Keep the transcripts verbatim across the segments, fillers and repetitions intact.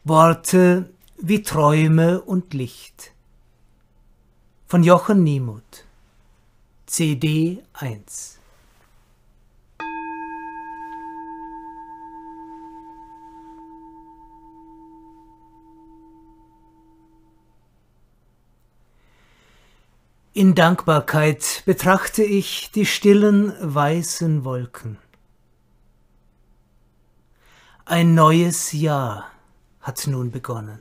Worte wie Träume und Licht von Jochen Niemuth, C D eins. In Dankbarkeit betrachte ich die stillen, weißen Wolken. Ein neues Jahr hat nun begonnen.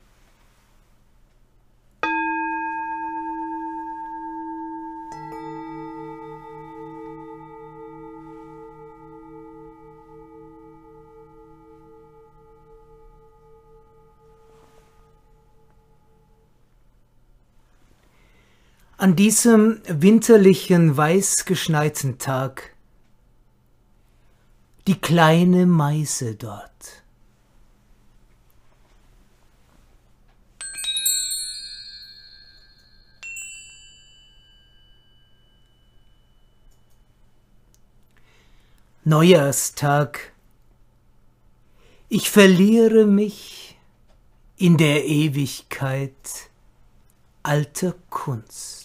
An diesem winterlichen, weißgeschneiten Tag die kleine Meise dort. Neujahrstag. Ich verliere mich in der Ewigkeit alter Kunst.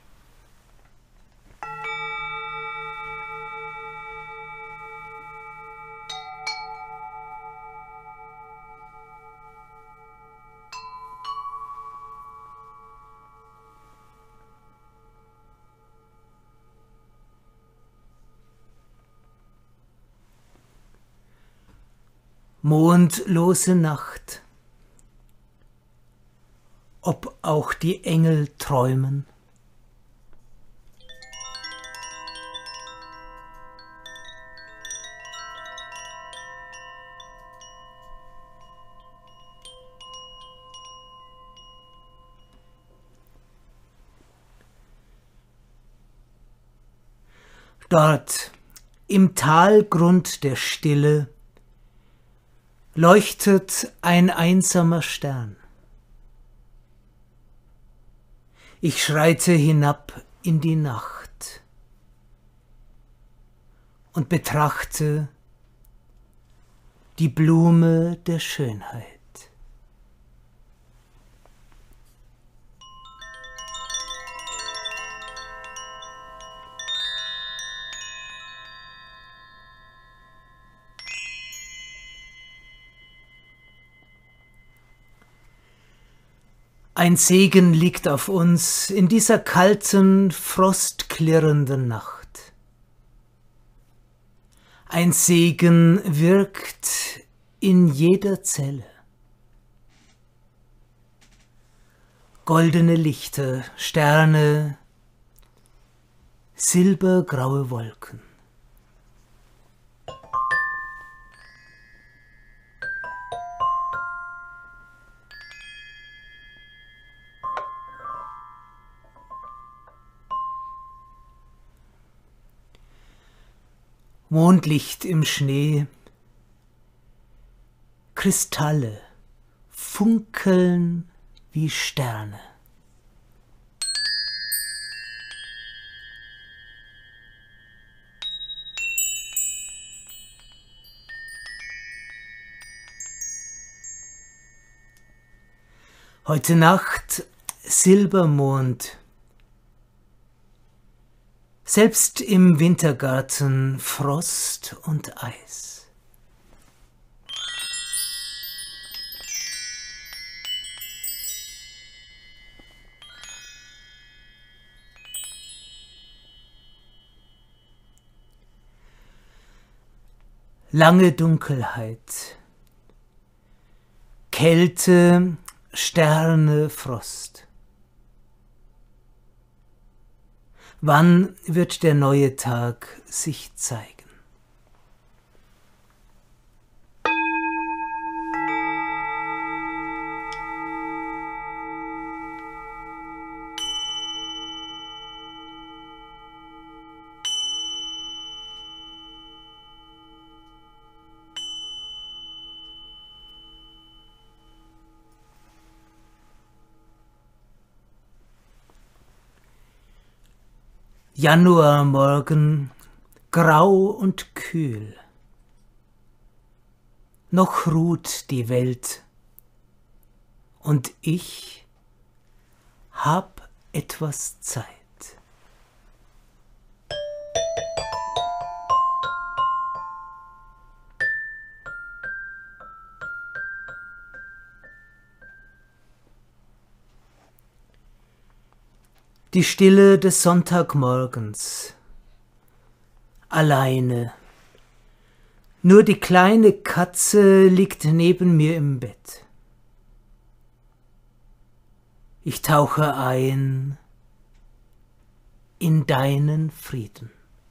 Mondlose Nacht, ob auch die Engel träumen. Dort im Talgrund der Stille leuchtet ein einsamer Stern. Ich schreite hinab in die Nacht und betrachte die Blume der Schönheit. Ein Segen liegt auf uns in dieser kalten, frostklirrenden Nacht. Ein Segen wirkt in jeder Zelle. Goldene Lichter, Sterne, silbergraue Wolken. Mondlicht im Schnee, Kristalle funkeln wie Sterne. Heute Nacht Silbermond. Selbst im Wintergarten Frost und Eis. Lange Dunkelheit, Kälte, Sterne, Frost. Wann wird der neue Tag sich zeigen? Januarmorgen, grau und kühl. Noch ruht die Welt und ich hab etwas Zeit. Die Stille des Sonntagmorgens. Alleine. Nur die kleine Katze liegt neben mir im Bett. Ich tauche ein in deinen Frieden.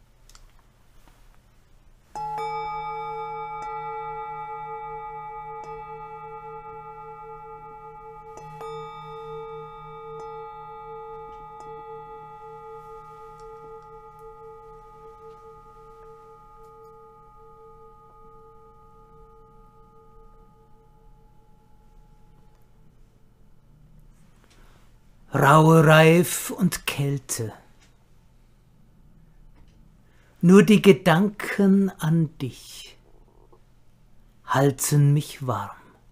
Raue Reif und Kälte. Nur die Gedanken an dich halten mich warm.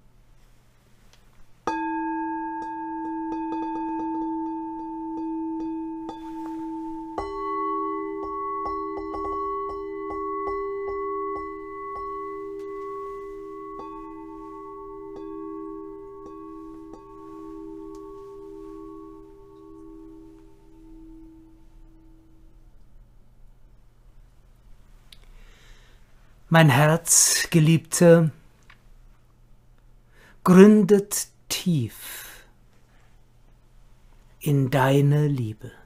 Mein Herz, Geliebter, gründet tief in deine Liebe.